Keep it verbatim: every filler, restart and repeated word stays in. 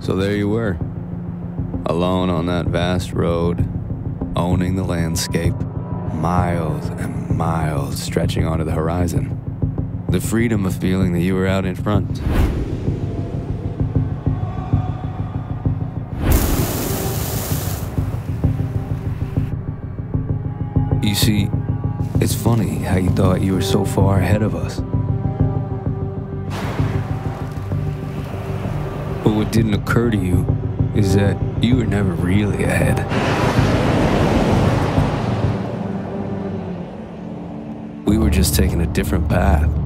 So there you were, alone on that vast road, owning the landscape, miles and miles stretching onto the horizon. The freedom of feeling that you were out in front. You see, it's funny how you thought you were so far ahead of us. But what didn't occur to you is that you were never really ahead. We were just taking a different path.